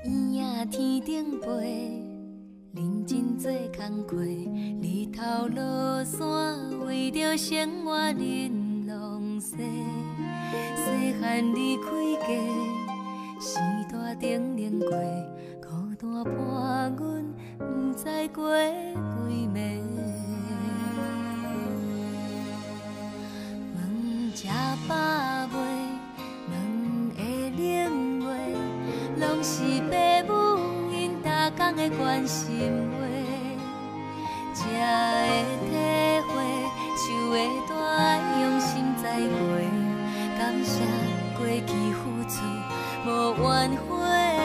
鸳鸯天顶飞，认真做工课，日头落山，为着生活忍浪费。细汉离开家，时代定定过，孤单伴阮，不知过几暝。问吃饱未？问会冷未？拢是父母因逐工的关心话，才会体会，手会大爱用心栽培，感谢过去付出无怨悔。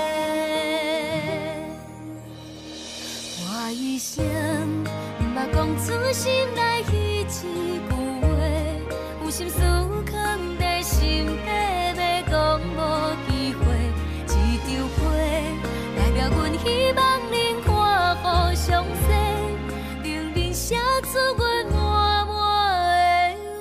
我一生毋捌讲出心内迄一句话，有心事藏在心底，要讲无机会。一张被代表阮希望恁看互详细，顶面写出阮满满的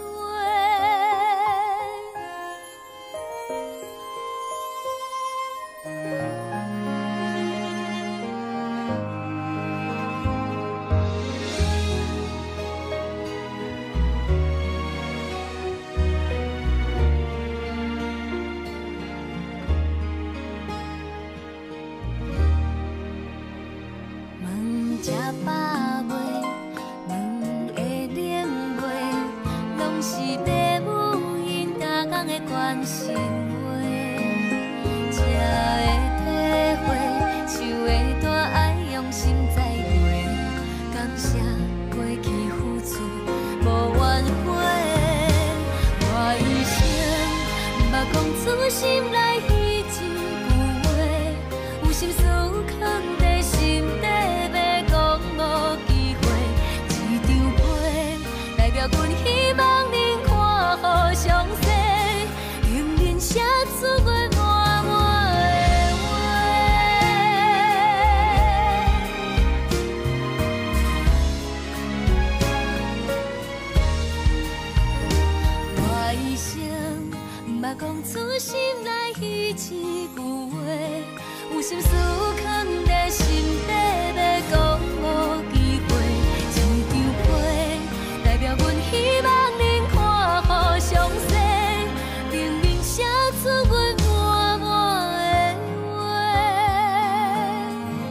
问吃饱未？问会冷未？拢是父母因逐工的关心话，才会体会，手会大爱用心栽培，感谢过去付出无怨悔。我一生毋捌讲出心内迄一句话，有心事藏在心底，要讲无机会。一张被代表阮希望恁看互详细，用恁写出阮满满的话。我一生毋捌讲出心内迄一句话，有心事藏在心底，要讲无机会。一张被代表阮希望恁看互详细，顶面写出阮满满的话。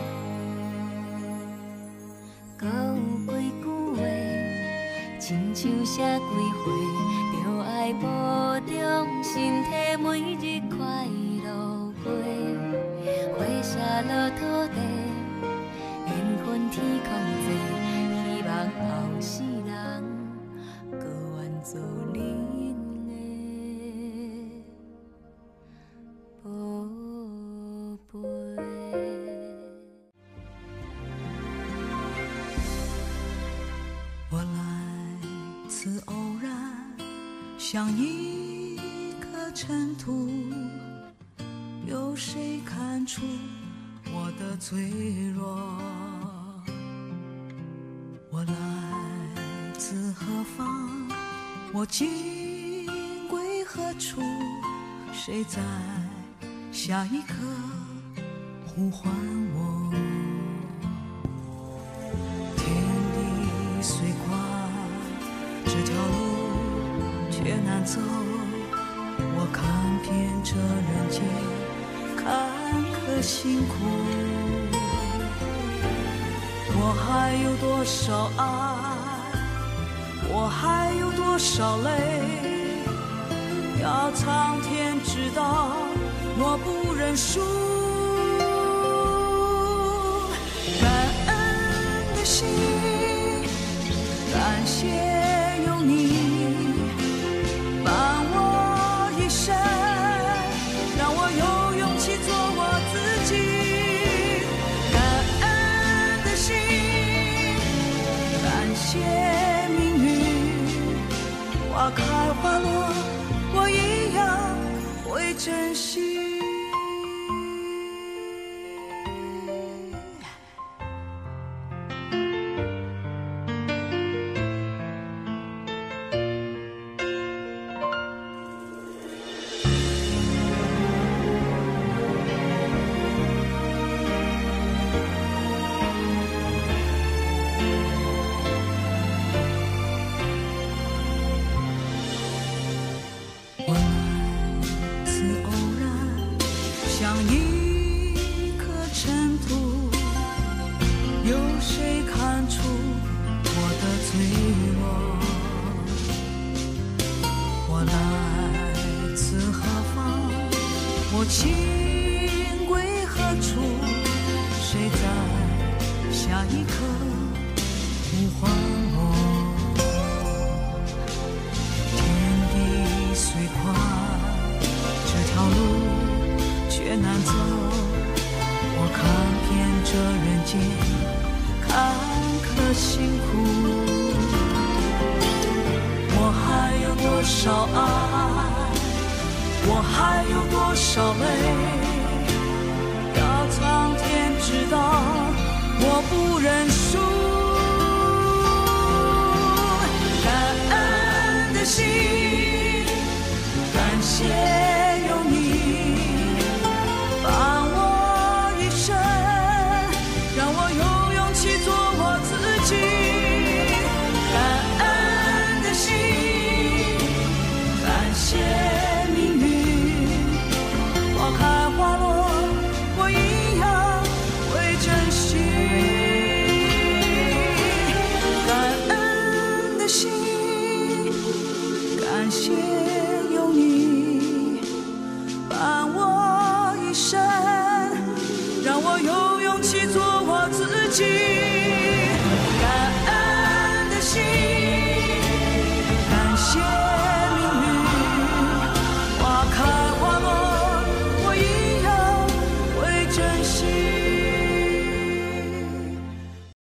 搁有几句话，亲像写几回，着爱保重身体，每日快乐过。花谢落土地，缘分天空际，希望后世人搁愿做恁的宝贝。 我来自偶然，像一颗尘土，有谁看出我的脆弱？我来自何方？我今归何处？谁在下一刻呼唤我？天地虽宽，这条路却难走。我看遍这人间坎坷辛苦，我还有多少爱，我还有多少泪，要苍天知道我不认输。感恩的心，感谢有你伴我一生，让我有勇气做我自己。感恩的心，感谢命运，花开花落，我一样会珍惜。 像一颗尘土，有谁看出我的脆弱？我来自何方？我情归何处？谁在下一刻呼唤我？天地虽宽，这条路却难走。我看遍这人间坎坷辛苦，我还有多少爱，我还有多少泪，要苍天知道，我不认输。感恩的心，感谢有你伴我一生，让我有勇气做我自己。感恩的心，感谢命运，花开花落，我一样会珍惜。感恩的心，感谢有你伴我一生，让我有勇气做我自己。